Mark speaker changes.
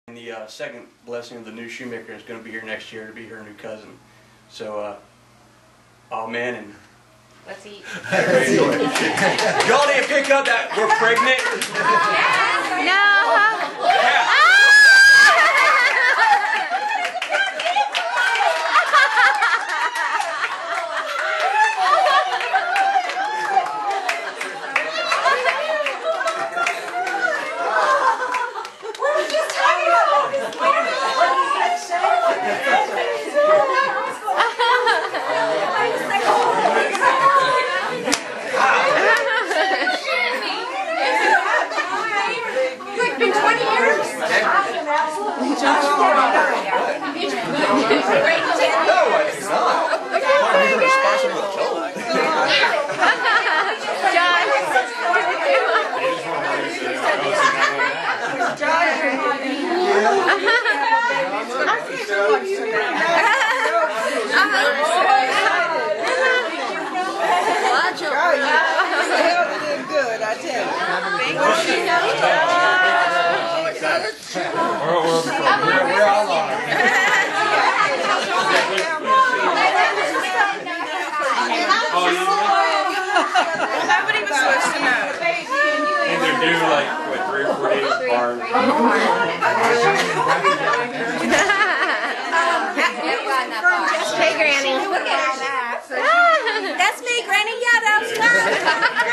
Speaker 1: And the second blessing of the new shoemaker is going to be here next year to be her new cousin. So, amen. And
Speaker 2: let's eat.
Speaker 1: Y'all need to pick up that we're pregnant.
Speaker 2: No.
Speaker 1: Yeah.
Speaker 3: Good, I tell you.
Speaker 4: We're all on it.
Speaker 3: Nobody was supposed to know.
Speaker 1: And they're due like, what, 3 or 4 days apart.
Speaker 2: Hey, Granny.
Speaker 3: That's me, Granny. Yeah, that was fun.